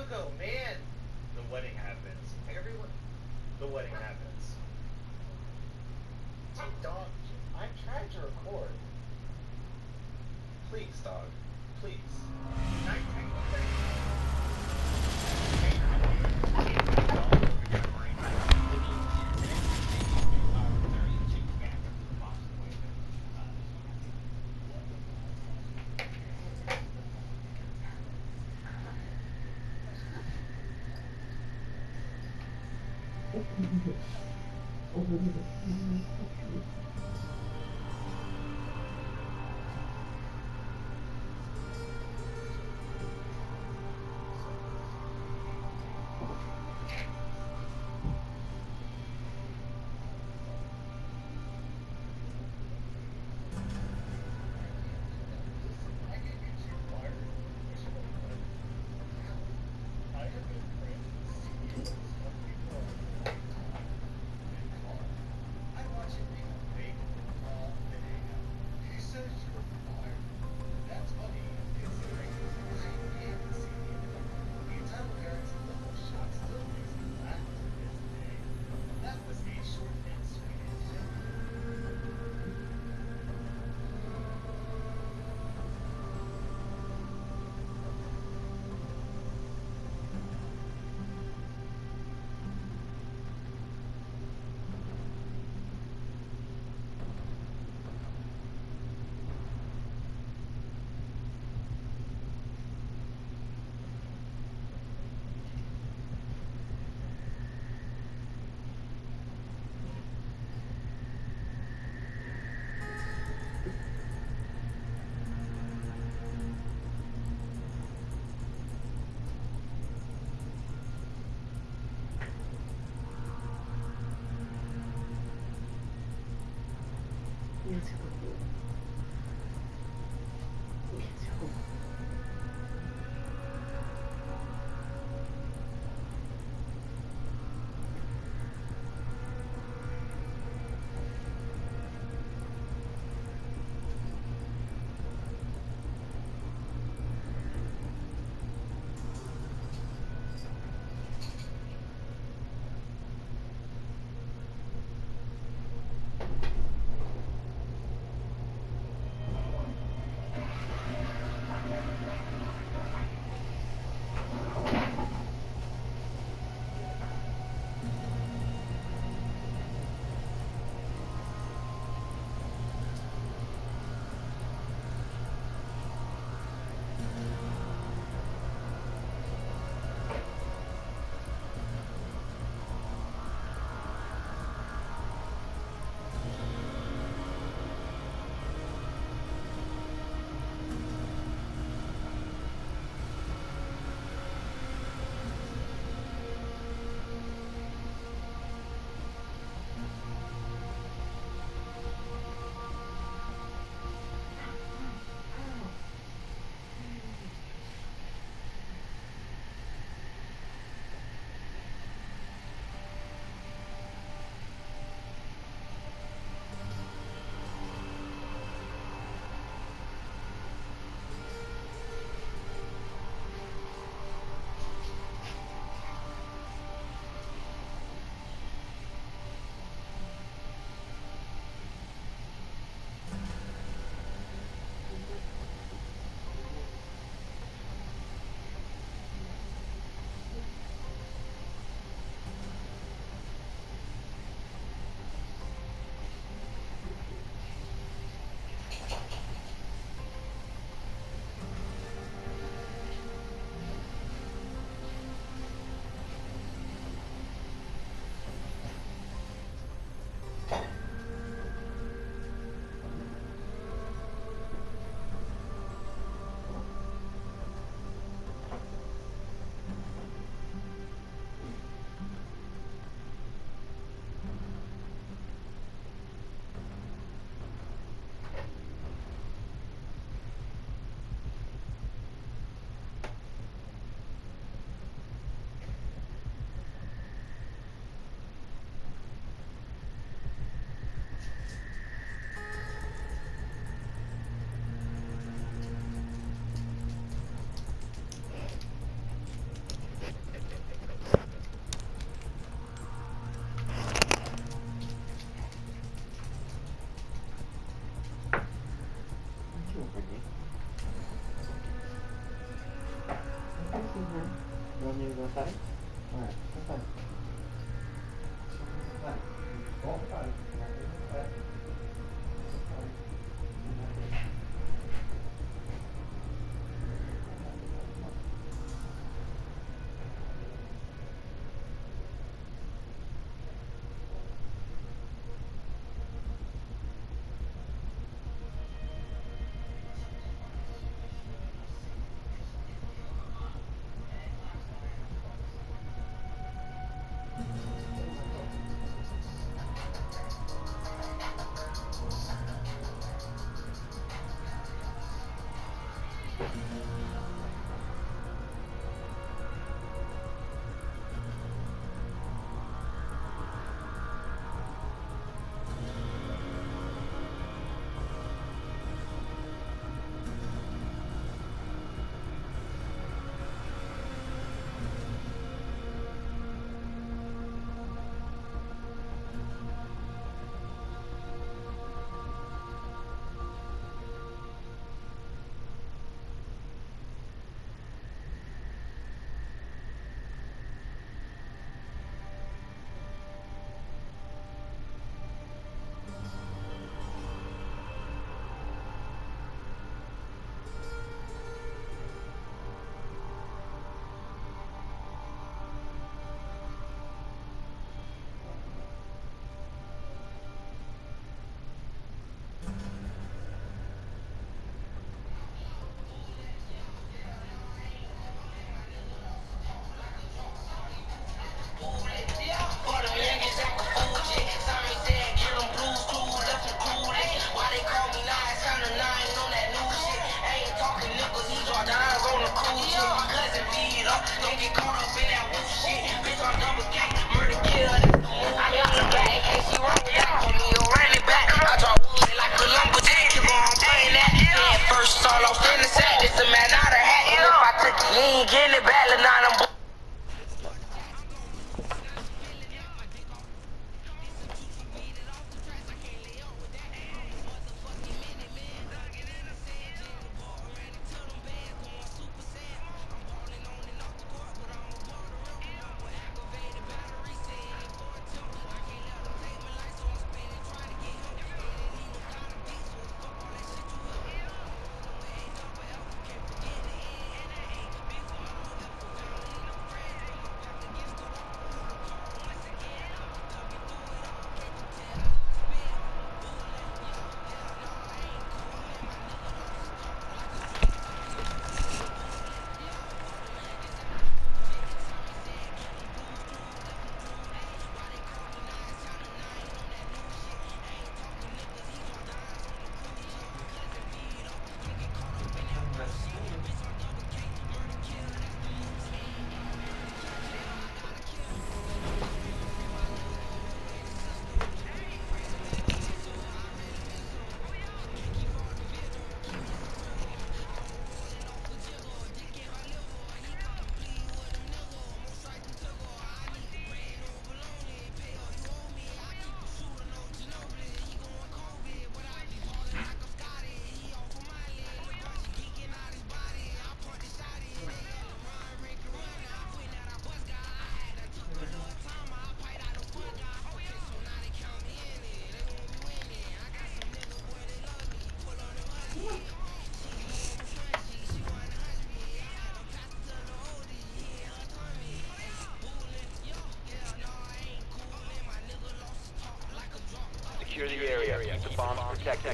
Hugo, man! The wedding happens. Everyone. The wedding happens. Dog, I'm trying to record. Please, dog. Please. You want me to go inside? Alright, inside. Inside. Go inside. Inside. Secure the area. Keep the bombs protected.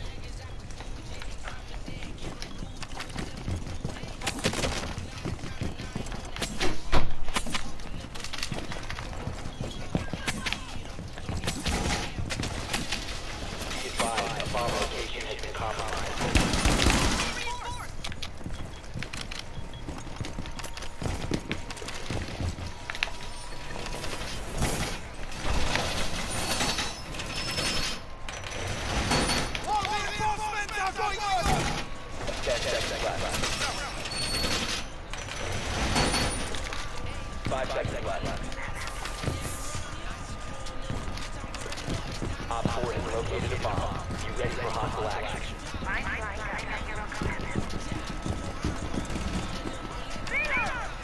Be advised, a bomb location has been compromised. Op 4 has located a bomb. Be ready for hostile action.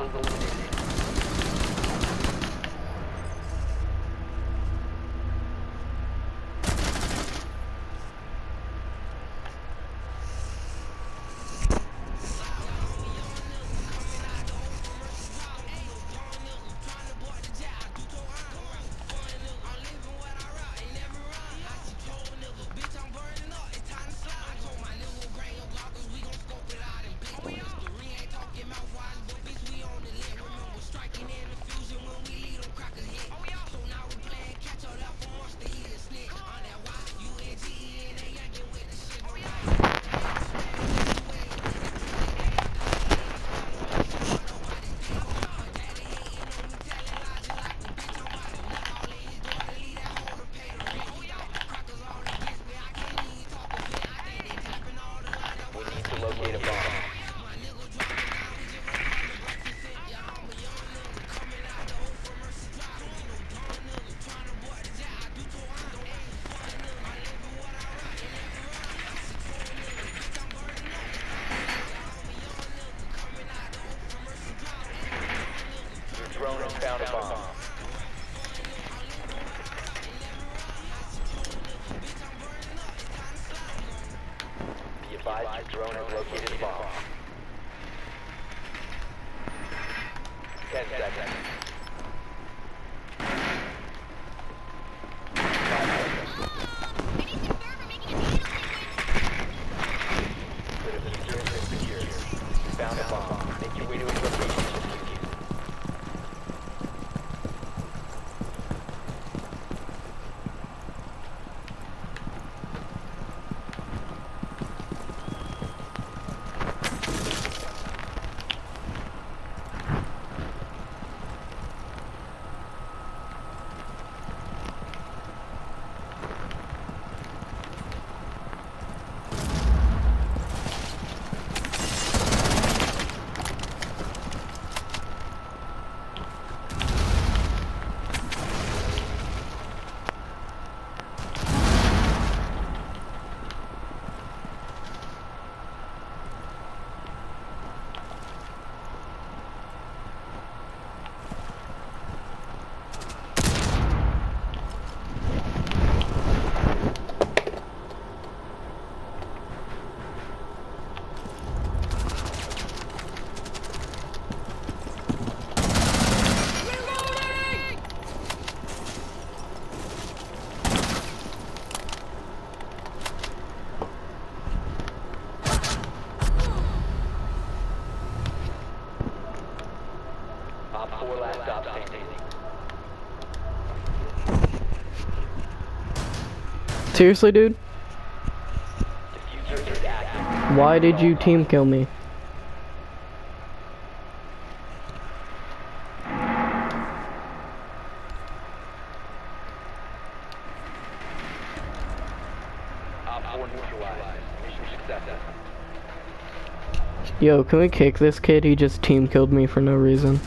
Hostiles eliminated. We need to locate a bomb. Your drone has found a bomb. Be advised your drone has located a bomb. 10 seconds. 5 seconds. Critical secure has been secured. You found a bomb. Make your way to its location. Op 4 last stop standing. Seriously, dude? Diffuser is active. Why did you team kill me? Op 4 neutralized. Mission successful. Yo, can we kick this kid? He just team killed me for no reason.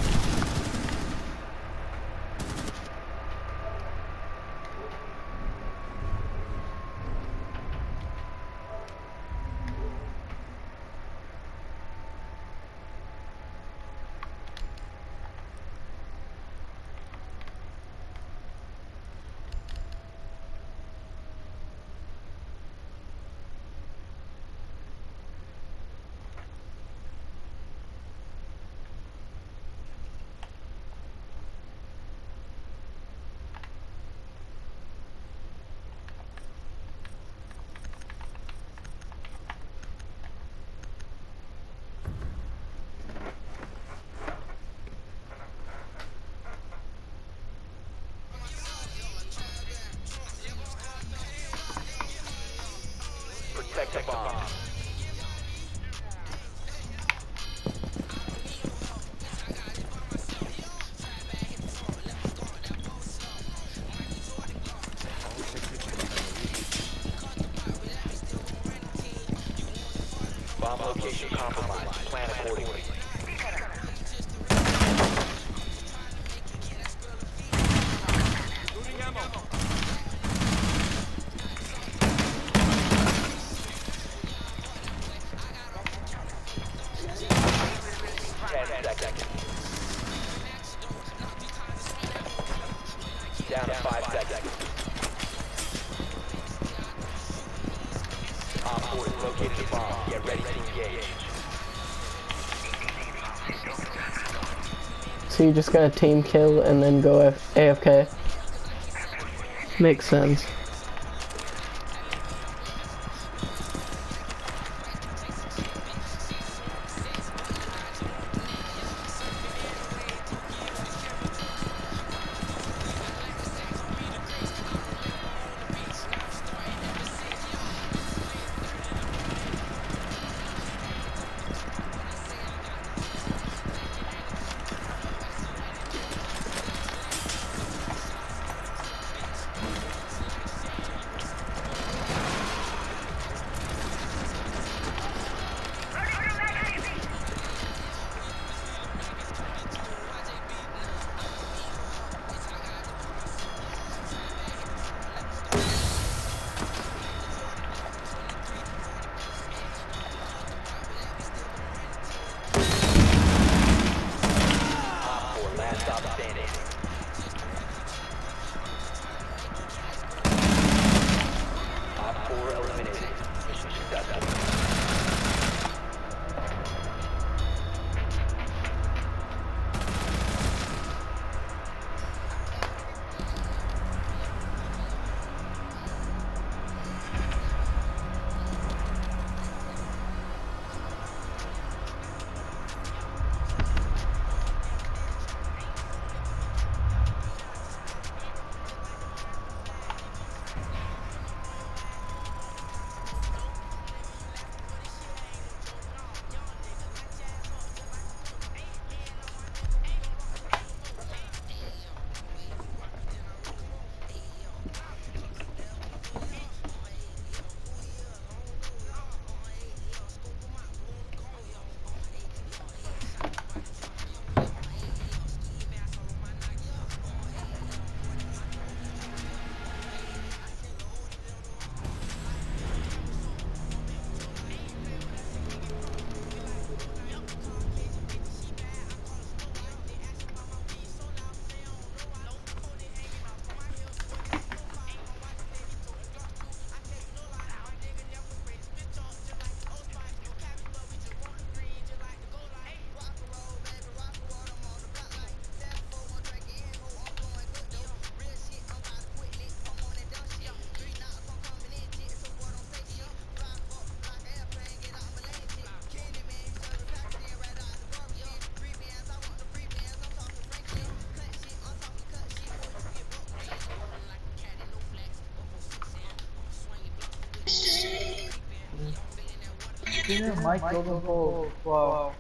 Protect the bomb. Bomb location compromised. Plan accordingly. Looting ammo. 10 seconds. Down to 5 seconds. Op 4 has located a bomb. Get ready to engage. So you just gotta team kill and then go AFK. Makes sense. Mike Logan Paul. Wow.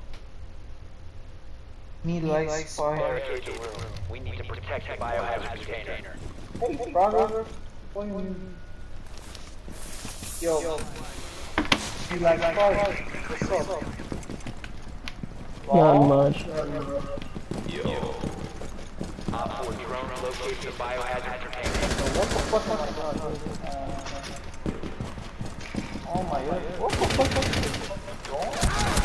Me likes fire. Barricade the room. We need to protect the biohazard container. Hey, brother. Yo. You like fire? What's up? Not much. Yo. Op 4 drone located the biohazard container. What the fuck am I doing? Oh my god. What the fuck is going on?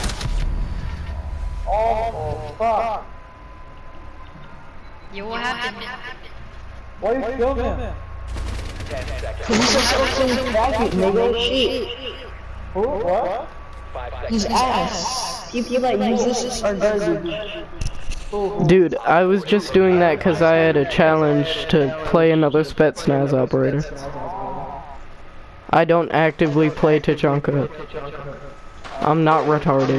Oh fuck. Yo, what happened? Why you killed him? 10 seconds. He's just fucking faggot, nigga. Shit. Who? What? 5 seconds. He's ass. People that use this are garbage. Dude, I was just doing that because I had a challenge to play another Spetsnaz operator. I don't actively play Tachanka. I'm not retarded.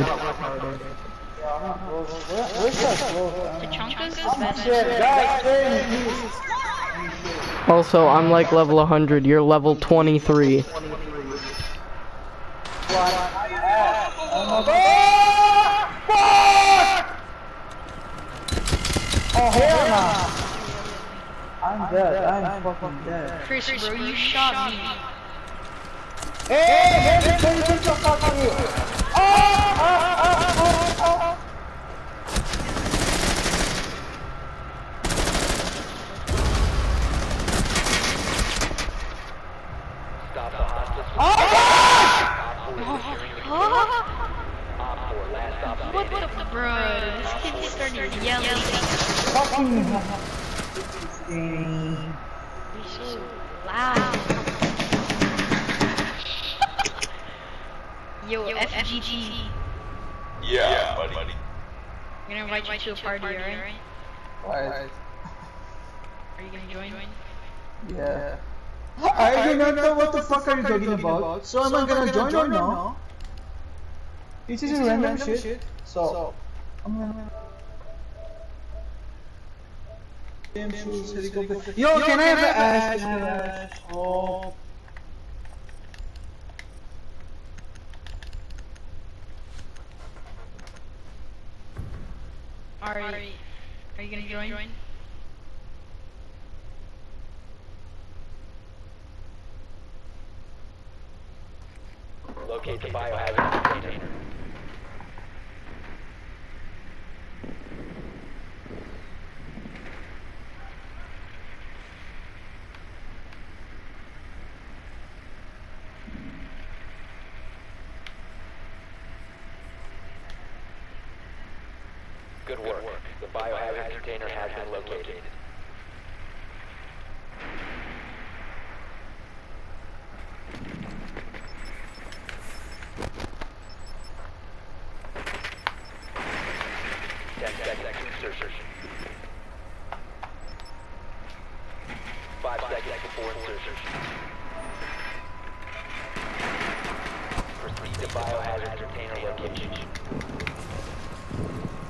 Tachanka's the best. Also, I'm like level 100, you're level 23. Oh hell no! I'm dead. I'm fucking dead. Chris, bro, you shot me. Hey, can you take your fucking you? Stop the hostage. What the bro? This kid just started yelling. Fucking Dang. You're so loud. Yo, FGG. Yeah, buddy. I'm gonna invite you to a party, alright? Why? Are you gonna join? Yeah. I do not know what the fuck are you talking about. So am I gonna join or no? This is a random shit. So I'm gonna. Yo, can I have an ash? Oh. Alright. Are you gonna join? Locate the biohazard container. Good work. The biohazard container has been located. Insertion. 5 seconds before insertion. Proceed to biohazard container location.